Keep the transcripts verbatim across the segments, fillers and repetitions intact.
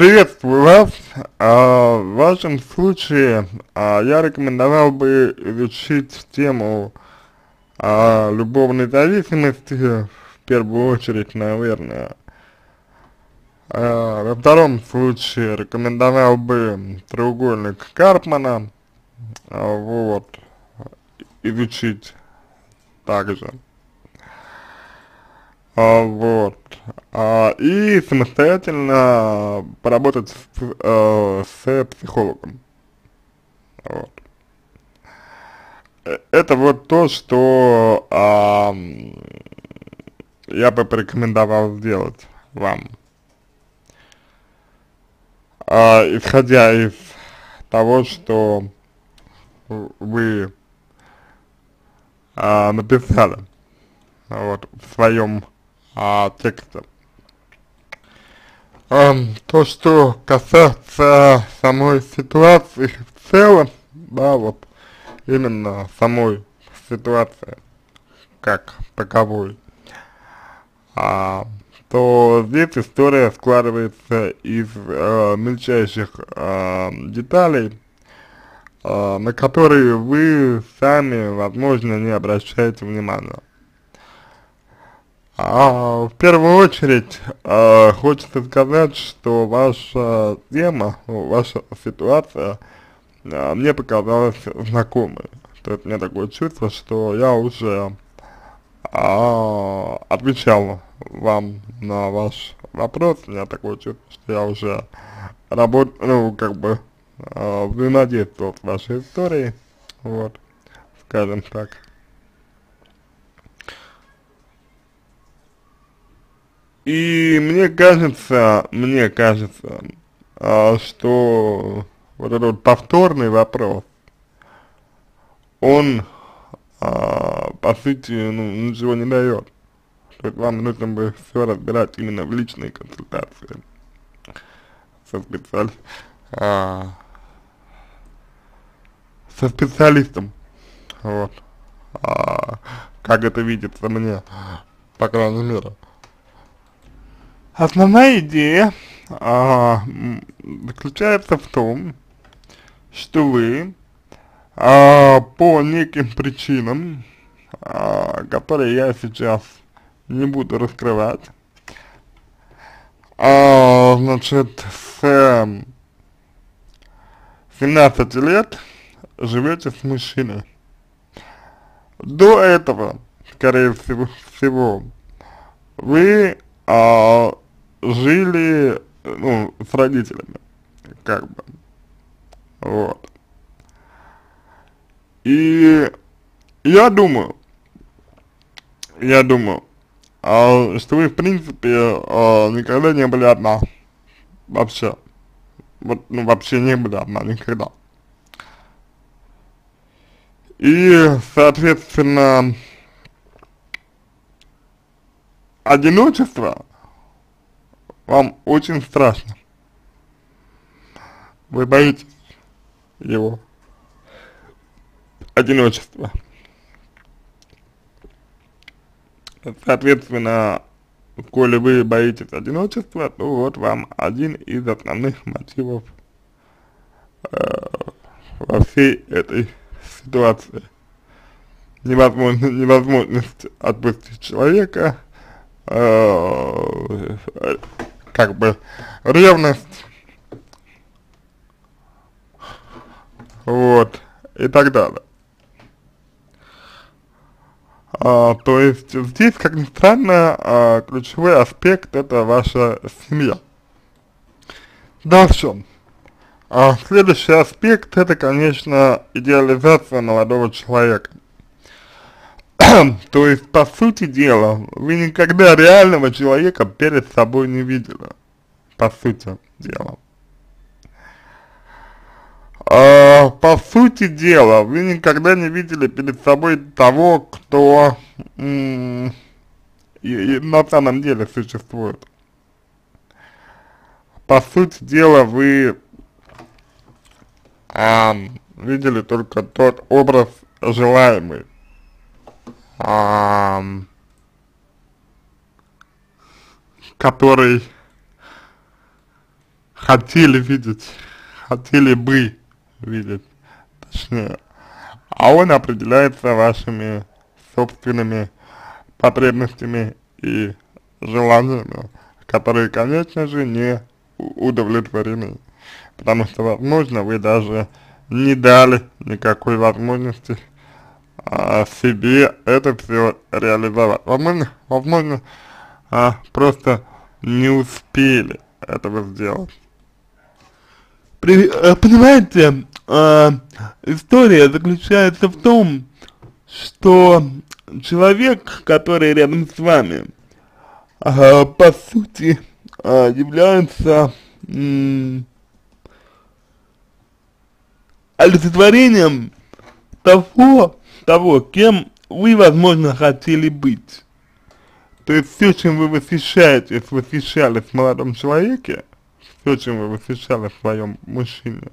Приветствую вас. А, в вашем случае а, я рекомендовал бы изучить тему а, любовной зависимости, в первую очередь, наверное. А, во втором случае рекомендовал бы треугольник Карпмана, а, вот, изучить также. А, вот. А, и самостоятельно поработать с, э, с психологом. Вот. Э, Это вот то, что а, я бы порекомендовал сделать вам. А, исходя из того, что вы а, написали вот, в своем а, тексте. Ам, то, что касается самой ситуации в целом, да, вот, именно самой ситуации, как таковой, а, то здесь история складывается из э, мельчайших э, деталей, э, на которые вы сами, возможно, не обращаете внимания. А, в первую очередь, э, хочется сказать, что ваша тема, ну, ваша ситуация э, мне показалась знакомой. То есть у меня такое чувство, что я уже а, отвечал вам на ваш вопрос. У меня такое чувство, что я уже работ, ну, как бы а, взаимодействовал с вашей историей, вот, скажем так. И мне кажется, мне кажется, а, что вот этот вот повторный вопрос, он, а, по сути, ну, ничего не дает. То есть вам нужно бы все разбирать именно в личной консультации со, специали... а, со специалистом, вот, а, как это видится мне, по крайней мере. Основная идея а, м, заключается в том, что вы а, по неким причинам, а, которые я сейчас не буду раскрывать, а, значит, с семнадцати лет живете с мужчиной. До этого, скорее всего, всего вы а, жили, ну, с родителями, как бы, вот. И я думаю, я думаю, а, что вы, в принципе, а, никогда не были одна, вообще, вот, ну, вообще не были одна никогда. И, соответственно, одиночество вам очень страшно, вы боитесь его, одиночества. Соответственно, коли вы боитесь одиночества, то вот вам один из основных мотивов э, во всей этой ситуации. Невозможно, невозможность отпустить человека, э, как бы ревность, вот, и так далее. А, то есть здесь, как ни странно, а, ключевой аспект — это ваша семья. Дальше. А, следующий аспект — это, конечно, идеализация молодого человека. То есть, по сути дела, вы никогда реального человека перед собой не видели. По сути дела. А, по сути дела, вы никогда не видели перед собой того, кто м и, и на самом деле существует. По сути дела, вы а, видели только тот образ желаемый, а, который хотели видеть, хотели бы видеть, точнее, а он определяется вашими собственными потребностями и желаниями, которые, конечно же, не удовлетворены, потому что, возможно, вы даже не дали никакой возможности а, себе это все реализовать. Возможно, возможно, а, просто не успели этого сделать. При- э, Понимаете, э, история заключается в том, что человек, который рядом с вами, э, по сути, э, является м, олицетворением того, того, кем вы, возможно, хотели быть. То есть все, чем вы восхищаетесь, восхищались в молодом человеке, все, чем вы восхищались в своем мужчине,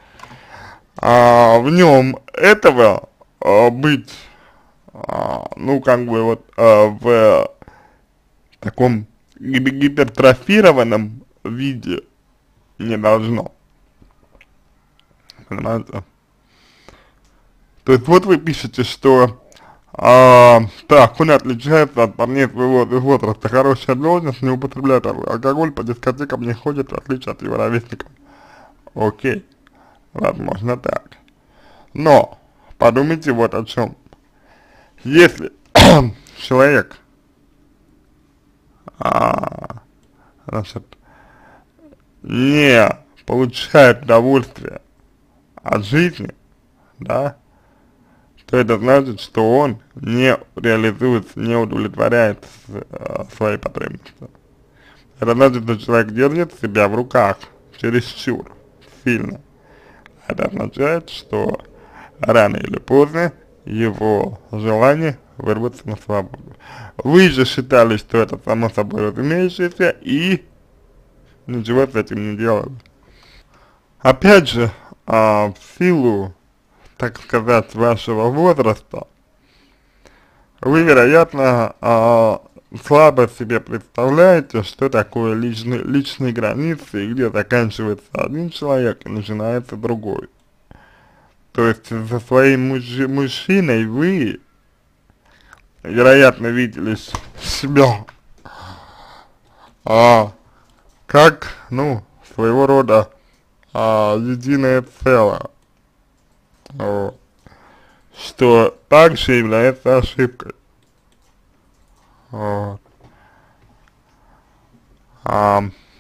а в нем этого а, быть, а, ну, как бы вот а, в таком гип- гипертрофированном виде не должно, понимаете? То есть вот вы пишете, что а, так, он отличается от парней своего возраста, хорошая должность, не употребляет ал- алкоголь, по дискотекам не ходит, в отличие от его ровесников. Окей, возможно так. Но, подумайте вот о чем. Если человек, а, значит, не получает удовольствие от жизни, да, то это значит, что он не реализует, не удовлетворяет э, свои потребности. Это значит, что человек держит себя в руках чересчур сильно. Это означает, что рано или поздно его желание вырваться на свободу. Вы же считали, что это само собой разумеющееся и ничего с этим не делали. Опять же, а, в силу, так сказать, вашего возраста, вы, вероятно, а, слабо себе представляете, что такое личные, личные границы, и где заканчивается один человек и начинается другой. То есть со своим муж, мужчиной вы, вероятно, видели себя а, как, ну, своего рода а, единое целое, вот, что также является ошибкой. Вот. А,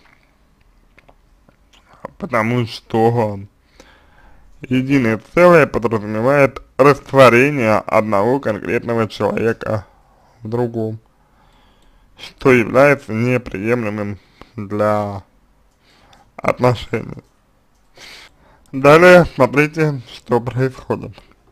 потому что единое целое подразумевает растворение одного конкретного человека в другом, что является неприемлемым для отношений. Далее смотрите, что происходит.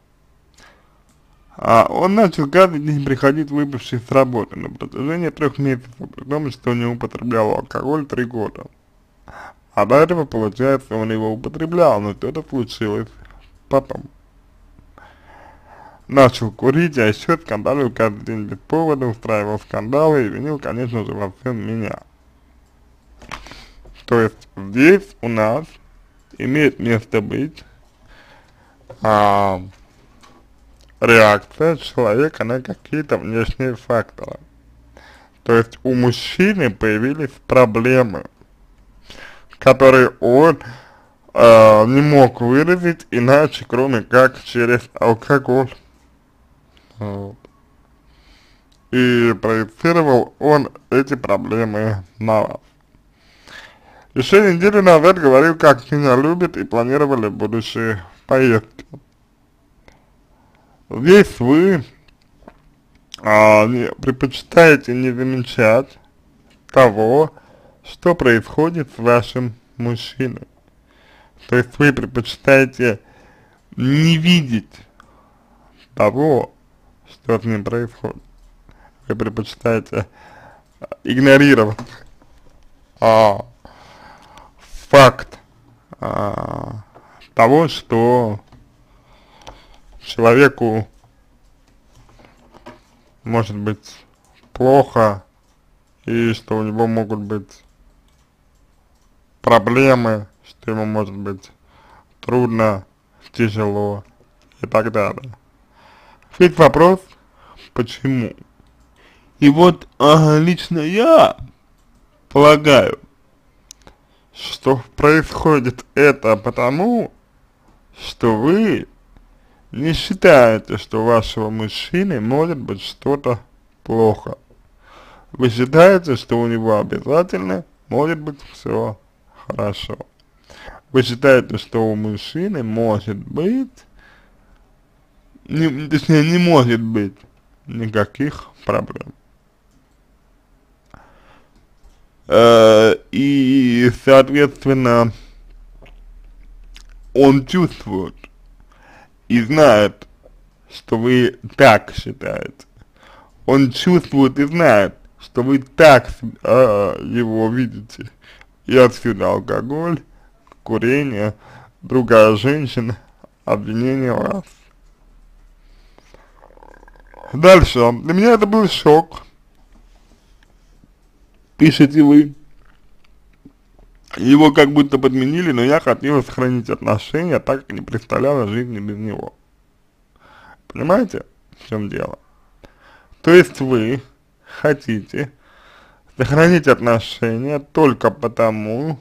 А он начал каждый день приходить выпивший с работы на протяжении трех месяцев, при том, что не употреблял алкоголь три года. А до этого, получается, он его употреблял, но что-то случилось потом. Начал курить, а еще скандалил каждый день без повода, устраивал скандалы и винил, конечно же, во всем меня. То есть здесь у нас имеет место быть а, реакция человека на какие-то внешние факторы. То есть у мужчины появились проблемы, которые он э, не мог выразить иначе, кроме как через алкоголь. Вот. И проецировал он эти проблемы на вас. Еще неделю назад говорил, как меня любит, и планировали будущие поездки. Здесь вы а, не, предпочитаете не замечать того, что происходит с вашим мужчиной. То есть вы предпочитаете не видеть того, что с ним происходит. Вы предпочитаете игнорировать а, факт а, того, что человеку может быть плохо и что у него могут быть проблемы, что ему может быть трудно, тяжело и так далее. Ведь вопрос, почему? И вот а, лично я полагаю, Что происходит это потому, что вы не считаете, что у вашего мужчины может быть что-то плохо. Вы считаете, что у него обязательно может быть все хорошо. Вы считаете, что у мужчины может быть, не, точнее не может быть никаких проблем. э, и соответственно он чувствует и знает, что вы так считаете. Он чувствует и знает, что вы так э, его видите. И отсюда алкоголь, курение, другая женщина, обвинение в вас. Дальше. Для меня это был шок. Пишете вы. Его как будто подменили, но я хотела сохранить отношения, так как не представляла жизни без него. Понимаете, в чем дело? То есть вы хотите сохранить отношения только потому,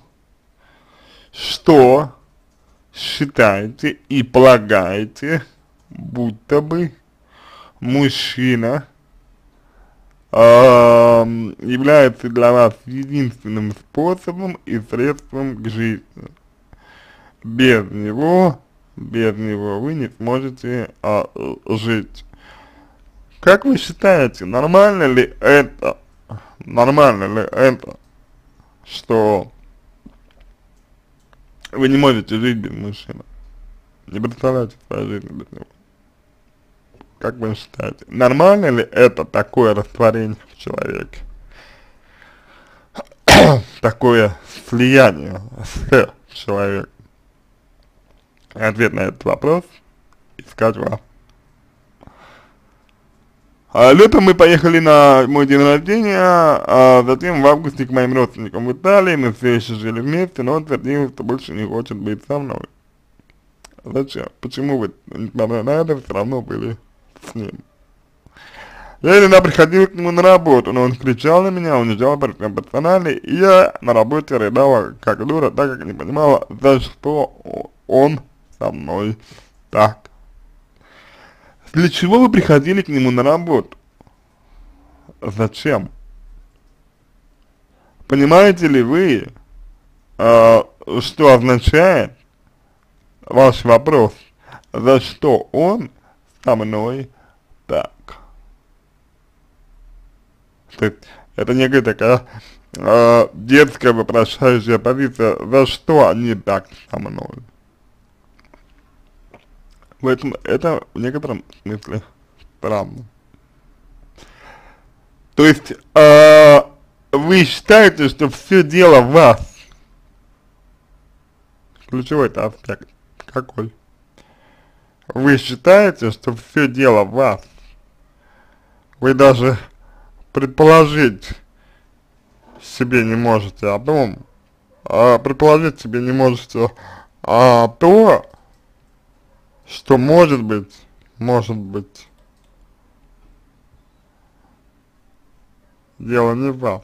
что считаете и полагаете, будто бы мужчина э, является для вас единственным способом и средством к жизни. Без него, без него вы не сможете э, жить. Как вы считаете, нормально ли это, нормально ли это, что вы не можете жить без мужчины? Не представляете свою жизнь без него. Как вы считаете, нормально ли это такое растворение в человеке? Такое слияние с человеком? Ответ на этот вопрос искать вам. А летом мы поехали на мой день рождения, а затем в августе к моим родственникам в Италии. Мы все еще жили вместе, но он твердил, что больше не хочет быть со мной. Зачем? Почему вы, несмотря на это, все равно были с ним? Я иногда приходил к нему на работу, но он кричал на меня, унижал персонали, и я на работе рыдала как дура, так как не понимала, за что он со мной так. Для чего вы приходили к нему на работу? Зачем? Понимаете ли вы, э, что означает ваш вопрос, за что он со мной так? То есть, это некая такая э, детская вопрошающая позиция, за что они так со мной? В этом, это в некотором смысле странно. То есть, э, вы считаете, что все дело в вас? Ключевой-то аспект какой? Вы считаете, что все дело в вас? Вы даже предположить себе не можете о том, а предположить себе не можете а то, что может быть, может быть, дело не в вас,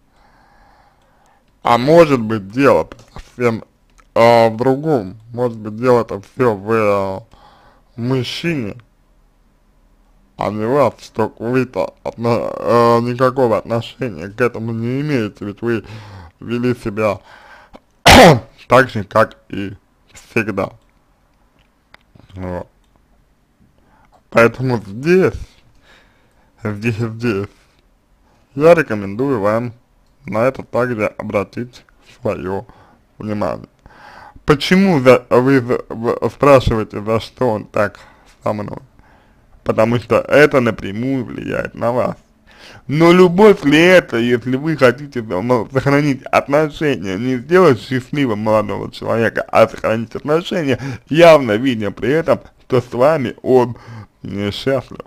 а может быть дело совсем а, в другом, может быть дело это все в а, мужчине, а не вас, что вы-то отно, а, никакого отношения к этому не имеете, ведь вы вели себя так же, как и всегда. Вот. Поэтому здесь, здесь, здесь, я рекомендую вам на это также обратить свое внимание. Почему за, вы, вы спрашиваете, за что он так со мной? Потому что это напрямую влияет на вас. Но любовь ли это, если вы хотите сохранить отношения, не сделать счастливым молодого человека, а сохранить отношения, явно видя при этом, что с вами он несчастлив.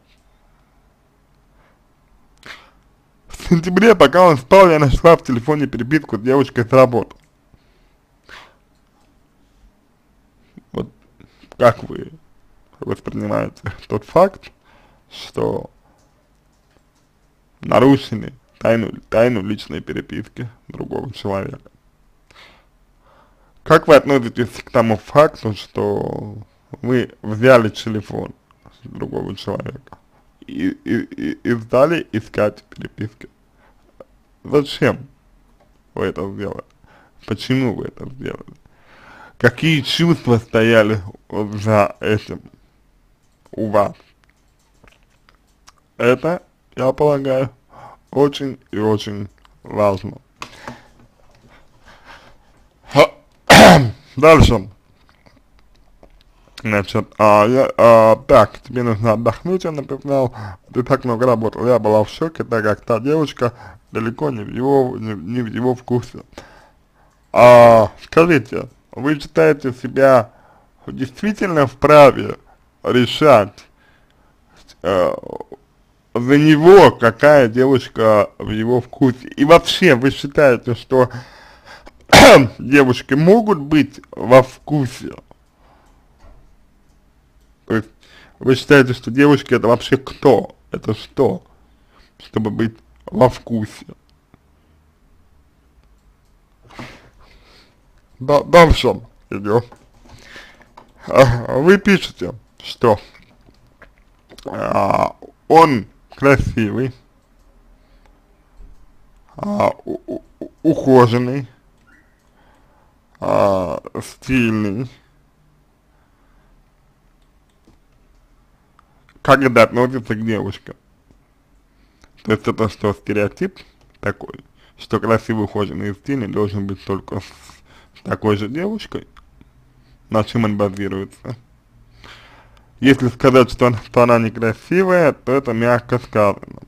В сентябре, пока он спал, я нашла в телефоне переписку с девочкой с работы. как вы воспринимаете тот факт, что нарушили тайну, тайну личной переписки другого человека? Как вы относитесь к тому факту, что вы взяли телефон другого человека и, и, и, и стали искать переписки? Зачем вы это сделали? Почему вы это сделали? Какие чувства стояли за этим у вас? Это, я полагаю, очень и очень важно. Дальше. Значит, а, я, а, так, тебе нужно отдохнуть, я написал, ты так много работал, я была в шоке, так как та девочка далеко не в его, не, не в его вкусе. А, скажите, вы считаете себя действительно вправе решать э, за него, какая девушка в его вкусе? И вообще, вы считаете, что девушки могут быть во вкусе? То есть, вы считаете, что девушки это вообще кто? Это что? Чтобы быть во вкусе. Да, дальше идем. А, вы пишете, что а, он красивый, а, у, у, ухоженный, а, стильный. Как это относится к девушкам? То есть это что, стереотип такой, что красивый, ухоженный и стильный должен быть только с такой же девушкой? На чем он базируется? Если сказать, что она, что она некрасивая, то это мягко сказано.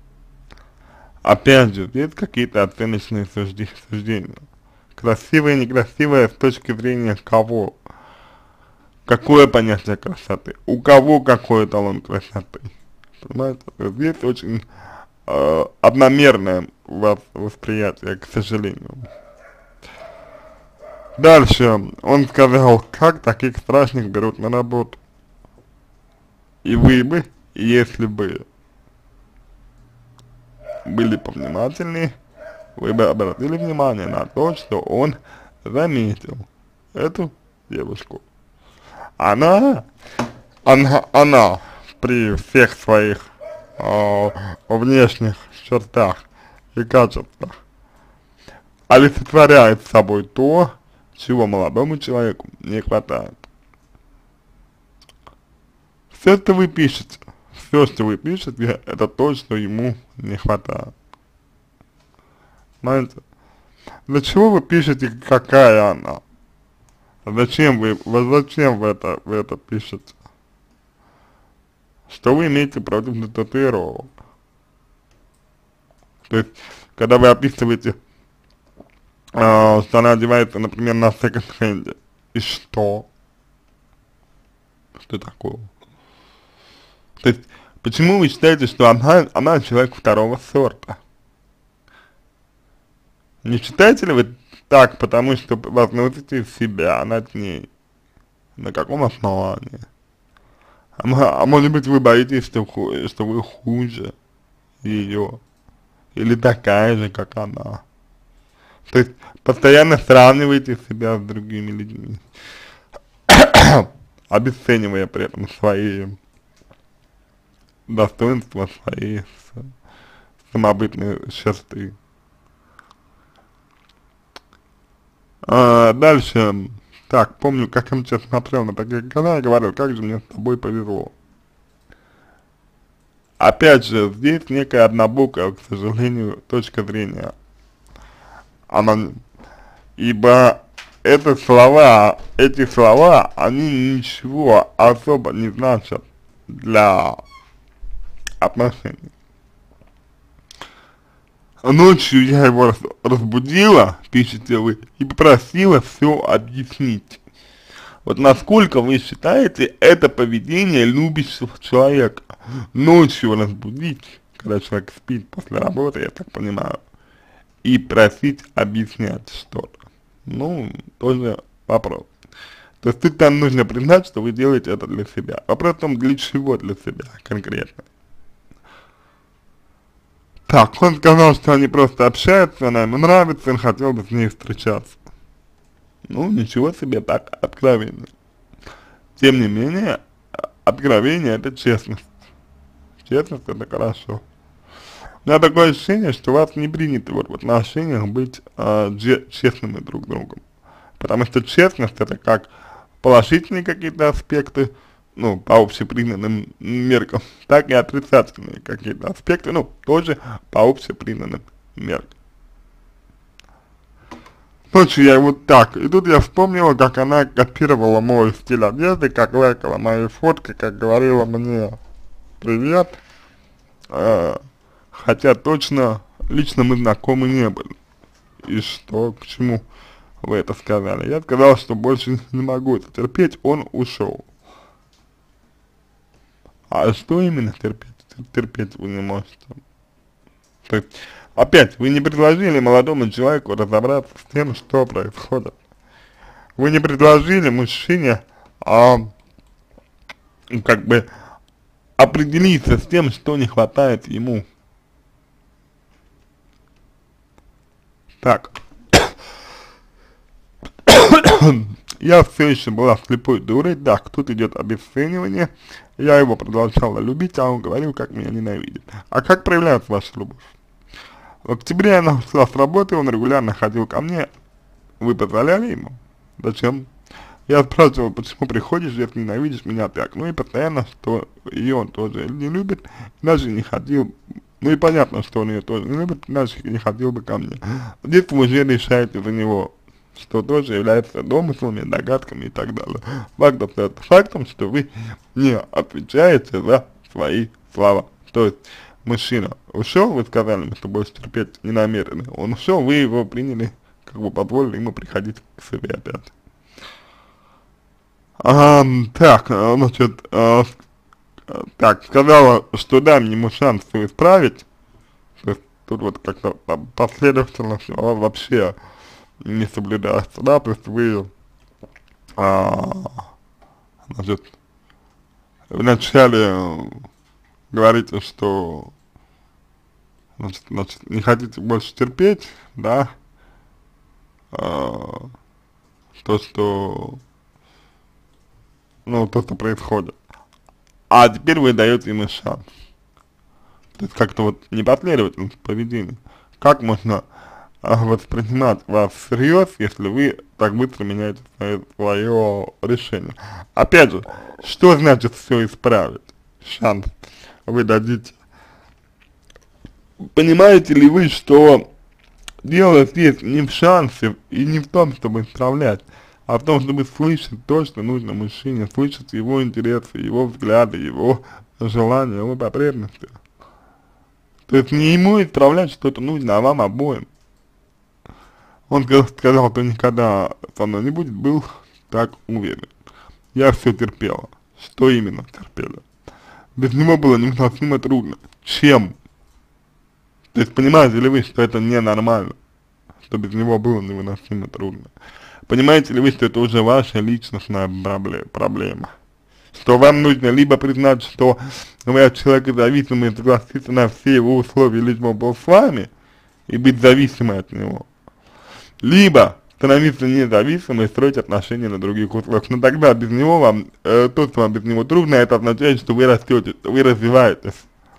Опять же, есть какие-то оценочные сужди, суждения. Красивая, некрасивая с точки зрения кого? Какое понятие красоты? У кого какой эталон красоты? Понимаете? Здесь очень э, одномерное у вас восприятие, к сожалению. Дальше он сказал, как таких страшных берут на работу. И вы бы, если бы были повнимательнее, вы бы обратили внимание на то, что он заметил эту девушку. Она, она, она при всех своих э, внешних чертах и качествах олицетворяет собой то, чего молодому человеку не хватает. Все, что вы пишете, все, что вы пишете, это то, что ему не хватает. Знаете, для чего вы пишете, какая она? Зачем вы, зачем вы это, вы это пишете? Что вы имеете против татуировок? То есть, когда вы описываете, э, что она одевается, например, на секонд-хенде, и что? Что такого? То есть, почему вы считаете, что она, она человек второго сорта? Не считаете ли вы так, потому что возносите себя над ней? На каком основании? А, а может быть вы боитесь, что, что вы хуже ее? Или такая же, как она? То есть, постоянно сравниваете себя с другими людьми, обесценивая при этом свои достоинства, свои самобытные черты. А, дальше, так, помню, как я сейчас смотрел на такие каналы, говорил, как же мне с тобой повезло. Опять же, здесь некая однобокая, к сожалению, точка зрения. Она, ибо это слова, эти слова, они ничего особо не значат для отношений. Ночью я его разбудила, пишете вы, и попросила все объяснить. Вот насколько вы считаете это поведение любящего человека? Ночью разбудить, когда человек спит после работы, я так понимаю, и просить объяснять что-то. Ну, тоже вопрос. То То есть тут там нужно признать, что вы делаете это для себя. Вопрос в том, для чего для себя конкретно. Так, он сказал, что они просто общаются, она ему нравится, он хотел бы с ней встречаться. Ну, ничего себе, так, откровенно. Тем не менее, откровение — это честность. Честность — это хорошо. У меня такое ощущение, что у вас не принято вот в отношениях быть э, честными друг с другом. Потому что честность — это как положительные какие-то аспекты, ну, по общепризнанным меркам, так и отрицательные какие-то аспекты, ну, тоже по общепризнанным меркам. Ночью я вот так, и тут я вспомнила, как она копировала мой стиль одежды, как лайкала мои фотки, как говорила мне «привет», э, хотя точно лично мы знакомы не были. И что, к чему вы это сказали? Я сказал, что больше не могу это терпеть, он ушел. А что именно терпеть? Терпеть вы не можете. То есть, опять, вы не предложили молодому человеку разобраться с тем, что происходит. Вы не предложили мужчине, а, как бы, определиться с тем, что не хватает ему. Так. Я все еще была слепой дурой, так, тут идет обесценивание, я его продолжала любить, а он говорил, как меня ненавидит. А как проявляется ваша любовь? В октябре она ушла с работы, он регулярно ходил ко мне, вы позволяли ему? Зачем? Я спрашивал, почему приходишь, если ненавидишь меня так, ну и постоянно, что ее он тоже не любит, даже не ходил, ну и понятно, что он ее тоже не любит, иначе не ходил бы ко мне. Здесь вы уже решаете за него, что тоже является домыслами, догадками и так далее. Факт остается фактом, что вы не отвечаете за свои слова. То есть, мужчина ушел, вы сказали ему, что больше терпеть не намерены. Он ушел, вы его приняли, как бы позволили ему приходить к себе опять. А, так, значит, а, так, сказала, что дам ему шанс все исправить. То есть, тут вот как-то последовательно вообще не соблюдается, да, то есть вы, а, значит, вначале говорите, что, значит, значит, не хотите больше терпеть, да, а, то, что, ну, то, что происходит, а теперь вы даете ему шанс, то есть как-то вот непоследовательность поведения, как можно воспринимать вас всерьез, если вы так быстро меняете свое, свое решение. Опять же, что значит все исправить? Шанс вы дадите. Понимаете ли вы, что дело здесь не в шансе и не в том, чтобы исправлять, а в том, чтобы слышать то, что нужно мужчине, слышать его интересы, его взгляды, его желания, его потребности. То есть не ему исправлять что-то нужно, а вам обоим. Он сказал, что никогда со мной не будет, был так уверен. Я все терпела. Что именно терпела? Без него было невыносимо трудно. Чем? То есть понимаете ли вы, что это ненормально? Что без него было невыносимо трудно? Понимаете ли вы, что это уже ваша личностная проблема? Что вам нужно либо признать, что вы от человека зависимы и согласиться на все его условия, лишь бы он был с вами, и быть зависимым от него. Либо становиться независимым и строить отношения на других условиях. Но тогда без него вам, э, то, что вам без него трудно, это означает, что вы растете, вы развиваетесь.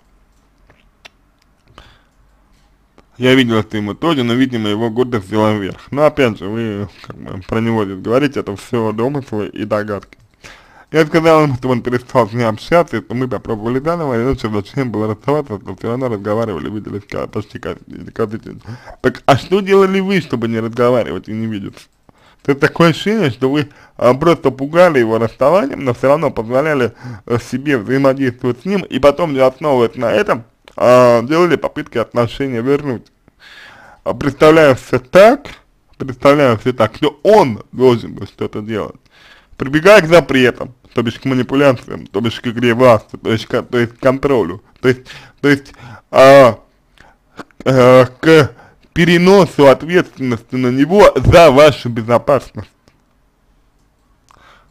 Я видел, что ему тоже, но, видимо, его гордость взяла вверх. Но, опять же, вы как бы про него здесь говорите, это все домыслы и догадки. Я сказал ему, что он перестал с ней общаться, и что мы попробовали заново, и лучше зачем было расставаться, что все равно разговаривали, виделись почти каждый день. Так, а что делали вы, чтобы не разговаривать и не видеться? То есть такое ощущение, что вы а, просто пугали его расставанием, но все равно позволяли а, себе взаимодействовать с ним, и потом, основываясь на этом, а, делали попытки отношения вернуть. А, представляя все так, представляя все так, что он должен был что-то делать, прибегая к запретам, то бишь к манипуляциям, то бишь к игре власти, то есть к, то есть к контролю, то есть, то есть а, а, к переносу ответственности на него за вашу безопасность.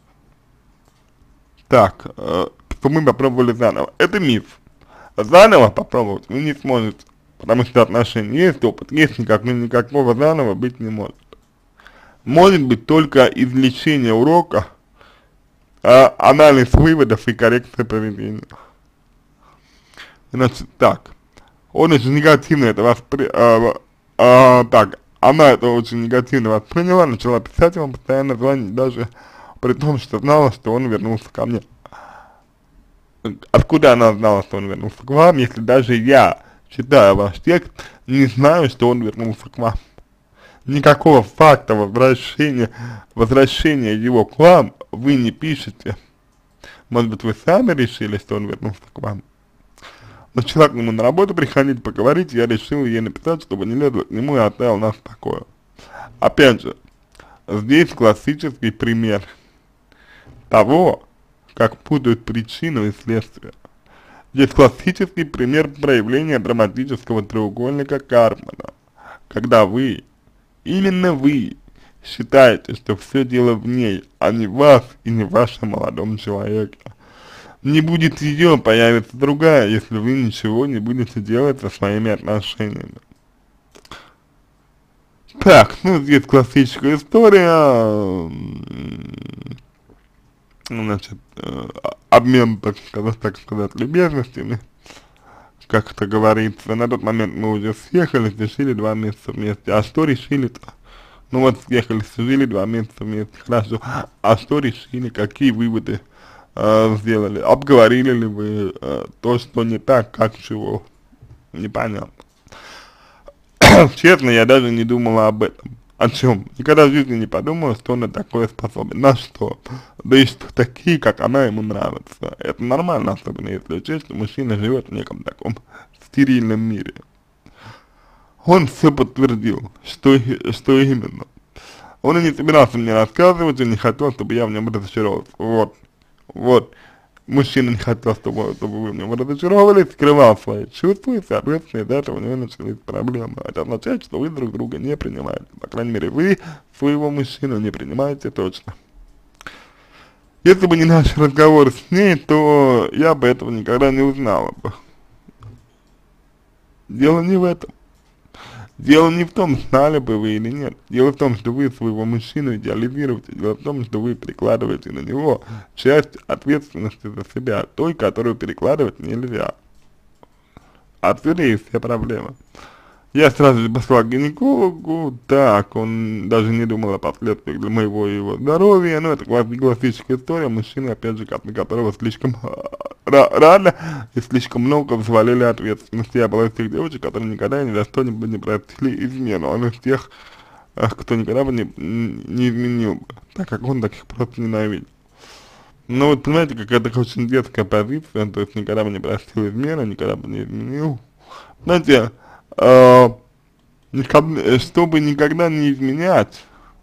Так, э, что мы попробовали заново. Это миф. Заново попробовать вы не сможете, потому что отношения есть, опыт есть, никак, никакого заново быть не может. Может быть только извлечение урока, э, анализ выводов и коррекция поведения. Значит, так, он очень негативно это воспри... Э, э, так, она это очень негативно восприняла, начала писать ему, постоянно звонить, даже при том, что знала, что он вернулся ко мне. Откуда она знала, что он вернулся к вам, если даже я, читая ваш текст, не знаю, что он вернулся к вам? Никакого факта возвращения, возвращения его к вам вы не пишете. Может быть, вы сами решили, что он вернулся к вам? Начала к нему на работу приходить, поговорить, я решил ей написать, чтобы не лезла к нему и оставил нас в покое. Опять же, здесь классический пример того, как путают причину и следствие. Здесь классический пример проявления драматического треугольника Карпмана, когда вы, именно вы, считаете, что все дело в ней, а не в вас и не в вашем молодом человеке. Не будет ее, появится другая, если вы ничего не будете делать со своими отношениями. Так, ну здесь классическая история, значит, обмен, так сказать, так сказать, любезностями, как это говорится. На тот момент мы уже съехались, решили два месяца вместе. А что решили-то? Ну вот съехались, жили два месяца вместе, хорошо. А что решили, какие выводы э, сделали? Обговорили ли вы э, то, что не так, как чего? Непонятно. Честно, я даже не думала об этом. О чем? Никогда в жизни не подумала, что он на такое способен. На что? Да и что такие, как она, ему нравятся. Это нормально, особенно если учесть, что мужчина живет в неком таком стерильном мире. Он все подтвердил, что, что именно. Он и не собирался мне рассказывать, и не хотел, чтобы я в нем разочаровался. Вот. Вот. Мужчина не хотел, чтобы, чтобы вы в нем разочаровывались, скрывал свои чувства, и, соответственно, из-за этого у него начались проблемы. Это означает, что вы друг друга не принимаете. По крайней мере, вы своего мужчину не принимаете точно. Если бы не наш разговор с ней, то я бы этого никогда не узнала бы. Дело не в этом. Дело не в том, знали бы вы или нет. Дело в том, что вы своего мужчину идеализируете. Дело в том, что вы перекладываете на него часть ответственности за себя, той, которую перекладывать нельзя. Отсюда и все проблемы. Я сразу же пошла к гинекологу, так, он даже не думал о последствиях для моего и его здоровья, но это классическая история, мужчины, опять же, на которого слишком рано и слишком много взвалили ответственности. Я была из тех девочек, которые никогда ни за что не, не простили измену, он из тех, кто никогда бы не, не изменил бы, так как он таких просто ненавидит. Но вот понимаете, какая-то очень детская позиция, то есть никогда бы не простил измену, никогда бы не изменил. Знаете, Uh, чтобы никогда не изменять,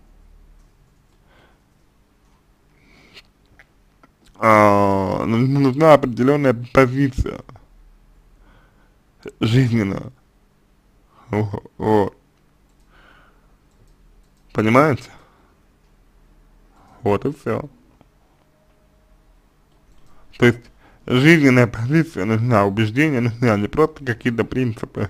uh, нужна определенная позиция жизненная. Вот. Понимаете? Вот и все. То есть жизненная позиция нужна, убеждения нужны, а не просто какие-то принципы.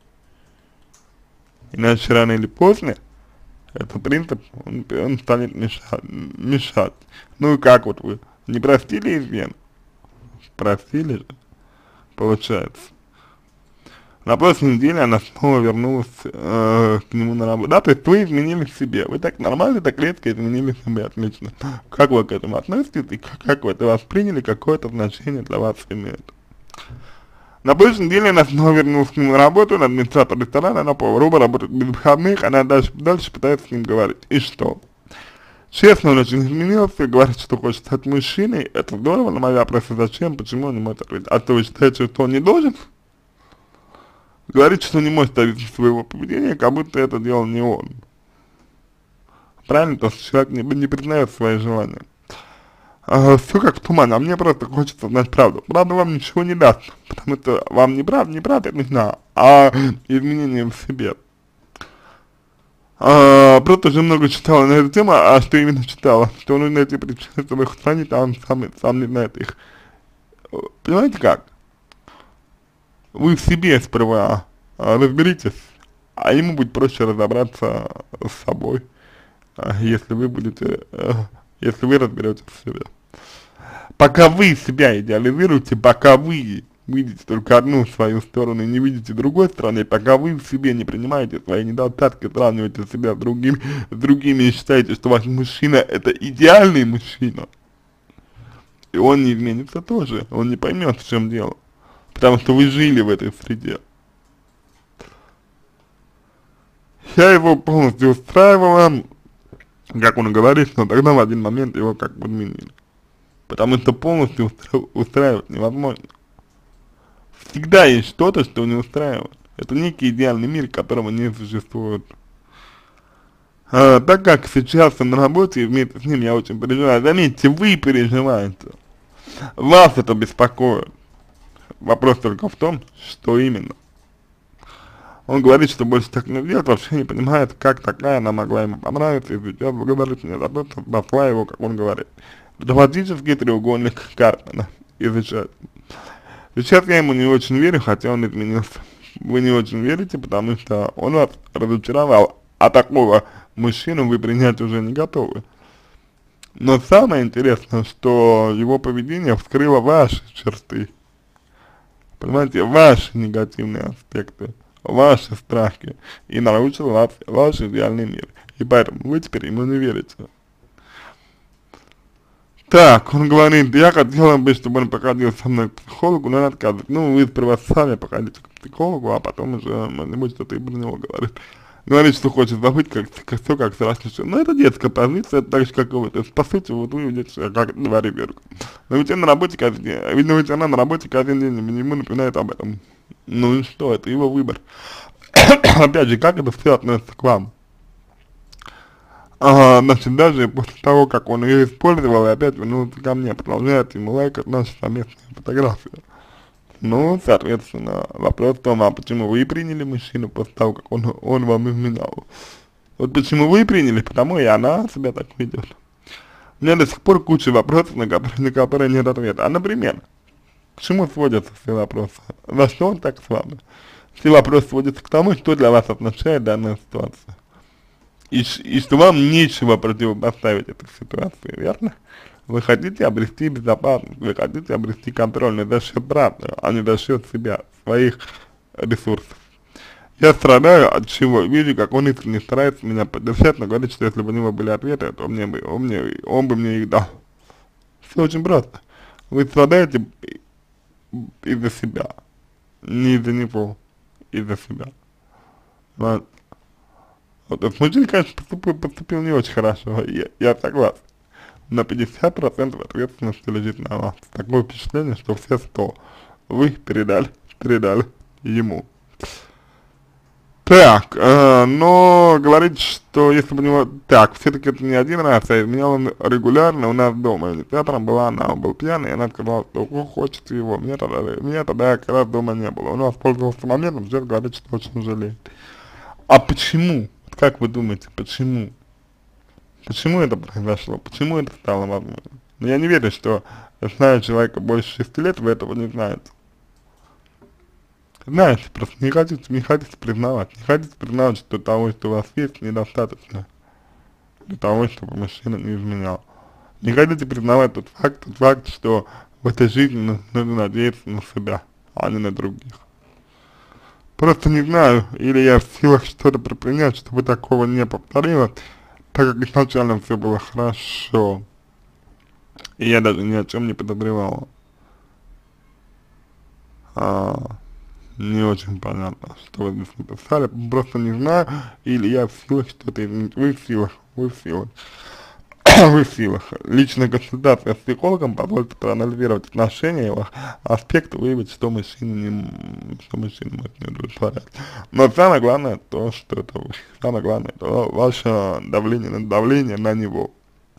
Иначе рано или поздно этот принцип, он, он станет мешать, мешать. Ну и как вот вы, не простили измену? Простили же, получается. На прошлой неделе она снова вернулась э, к нему на работу. Да, то есть вы изменили себе, вы так нормально, так резко изменили себе, отлично. Как вы к этому относитесь и как, как вы это восприняли, какое это значение для вас имеет? На прошлой неделе она снова вернулась к нему на работу, на администратор ресторана, она поваруба, работает без выходных, она дальше, дальше пытается с ним говорить. И что? Честно, он очень изменился, говорит, что хочет стать мужчиной, это здорово, но моя вопрос, зачем, почему он не может ответить? А то вы считаете, что он не должен? Говорит, что не может добиться своего поведения, как будто это делал не он. Правильно, то, что человек не, не признает свои желания. Uh, все как в тумане, а мне просто хочется знать правду. Правда вам ничего не даст, потому что вам не правда, не правда, это нужна, а изменение в себе. А, просто уже много читала на эту тему, а что именно читала? Что нужно эти причины, чтобы их устранить, а он сам, сам не знает их. Понимаете как? Вы в себе сперва а, разберитесь, а ему будет проще разобраться с собой, а, если вы будете, а, если вы разберетесь в себе. Пока вы себя идеализируете, пока вы видите только одну свою сторону и не видите другой стороны, пока вы в себе не принимаете свои недостатки, сравниваете себя с другими, с другими и считаете, что ваш мужчина это идеальный мужчина, и он не изменится тоже, он не поймет, в чем дело, потому что вы жили в этой среде. Я его полностью устраивала, как он говорит, но тогда в один момент его как бы подменили. Потому что полностью устра устраивать невозможно. Всегда есть что-то, что не устраивает. Это некий идеальный мир, которого не существует. А, так как сейчас он на работе, и вместе с ним я очень переживаю. Заметьте, вы переживаете. Вас это беспокоит. Вопрос только в том, что именно. Он говорит, что больше так не делает, вообще не понимает, как такая она могла ему понравиться, и сейчас благодарит меня за то, что спасла его, как он говорит. Автоматический треугольник Карпмана изучать. Сейчас я ему не очень верю, хотя он изменился. Вы не очень верите, потому что он вас разочаровал, а такого мужчину вы принять уже не готовы. Но самое интересное, что его поведение вскрыло ваши черты. Понимаете, ваши негативные аспекты, ваши страхи, и нарушил вас ваш идеальный мир. И поэтому вы теперь ему не верите. Так, он говорит, я хотела бы, чтобы он походил со мной к психологу, но он отказывает. Ну, вы сперва сами походите к психологу, а потом уже, может быть, что-то и про него говорит. Говорит, что хочет забыть, как, как все, как страшно. Но это детская позиция, это так же, как вы. То есть, по сути, вот вы видите, как говорит Верка. Но ведь он на работе каждый день, видно, ведь она на работе каждый день, ему напоминает об этом. Ну и что, это его выбор. Опять же, как это все относится к вам? Ага, значит, даже после того, как он ее использовал, и опять вернулся ко мне, продолжает ему лайкать наши совместные фотографии. Ну, соответственно, вопрос в том, а почему вы приняли мужчину после того, как он, он вам изменял? Вот почему вы приняли, потому и она себя так ведет. У меня до сих пор куча вопросов, на которые, на которые нет ответа. А, например, к чему сводятся все вопросы? За что он так с вами? Все вопросы сводятся к тому, что для вас означает данная ситуация. И, и что вам нечего противопоставить этой ситуации, верно? Вы хотите обрести безопасность, вы хотите обрести контроль не за счет брата, а не за счет себя, своих ресурсов. Я страдаю от чего, вижу, как он искренне старается меня поддержать, но говорит, что если бы у него были ответы, то мне бы, он, мне, он бы мне их дал. Все очень просто. Вы страдаете из-за себя, не из-за него, из-за себя. Вот. Вот этот мужчина, конечно, поступил, поступил не очень хорошо, я, я согласен. На пятьдесят процентов ответственности лежит на вас. Такое впечатление, что все сто вы передали, передали ему. Так, э, но говорит, что если бы у него... Так, все-таки это не один раз, а изменял он регулярно у нас дома. Инициатором была она, он был пьяный, и она сказала, что хочет его. Меня тогда, меня тогда как раз дома не было. Он воспользовался моментом, сейчас говорит, что очень жалеет. А почему? Как вы думаете, почему? Почему это произошло? Почему это стало возможно? Но я не верю, что, зная человека больше шести лет, вы этого не знаете. Знаете, просто не хотите, не хотите признавать. Не хотите признавать, что того, что у вас есть, недостаточно для того, чтобы мужчина не изменял. Не хотите признавать тот факт, тот факт, что в этой жизни нужно надеяться на себя, а не на других. Просто не знаю, или я в силах что-то предпринять, чтобы такого не повторилось, так как изначально все было хорошо, и я даже ни о чем не подозревала. А, не очень понятно, что вы здесь написали, просто не знаю, или я в силах что-то изменить. Вы в силах, вы в силах. Вы в силах. Личная консультация с психологом позволит проанализировать отношения, его аспекты, выявить, что мужчина не, что мужчина может не удовлетворять. Но самое главное то, что это вы. Самое главное, это ваше давление на давление на него.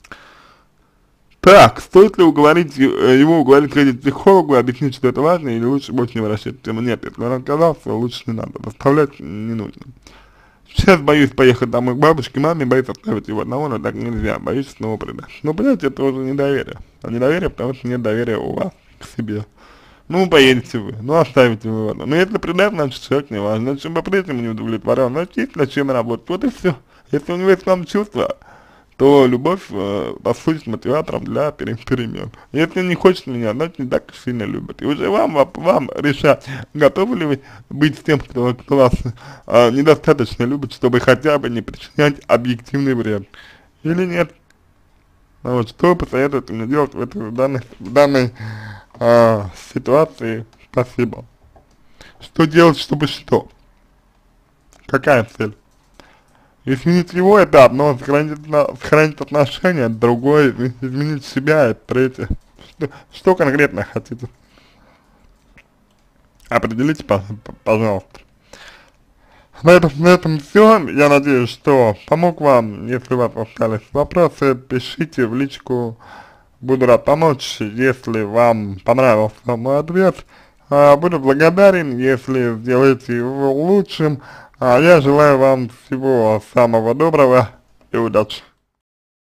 Так, стоит ли уговорить его, уговорить ходить к психологу и объяснить, что это важно, или лучше больше не вращать тему? Нет, если он отказался, лучше не надо, заставлять не нужно. Сейчас боюсь поехать домой к бабушке, маме, боюсь оставить его одного, но так нельзя, боюсь снова предать. Ну, понимаете, это уже недоверие. А недоверие, потому что нет доверия у вас к себе. Ну, поедете вы, ну, оставите вы его. Но если предать, значит, человек не важен, значит, по-прежнему не удовлетворен, значит, есть над чем работать. Вот и все. Если у него есть к вам чувства, то любовь э, послужит мотиватором для перемен. Если не хочет меня, значит, не так сильно любит. И уже вам, вам решать, готовы ли вы быть с тем, кто, кто вас э, недостаточно любит, чтобы хотя бы не причинять объективный вред. Или нет. Ну, вот, что вы посоветуете мне делать в, этой, в данной, в данной э, ситуации? Спасибо. Что делать, чтобы что? Какая цель? Изменить его — это одно, сохранить, сохранить отношения — это другое, изменить себя — это третье. Что, что конкретно хотите? Определите, пожалуйста. На этом, на этом все. Я надеюсь, что помог вам. Если у вас остались вопросы, пишите в личку. Буду рад помочь, если вам понравился мой ответ. Буду благодарен, если сделаете его лучшим. А я желаю вам всего самого доброго и удачи.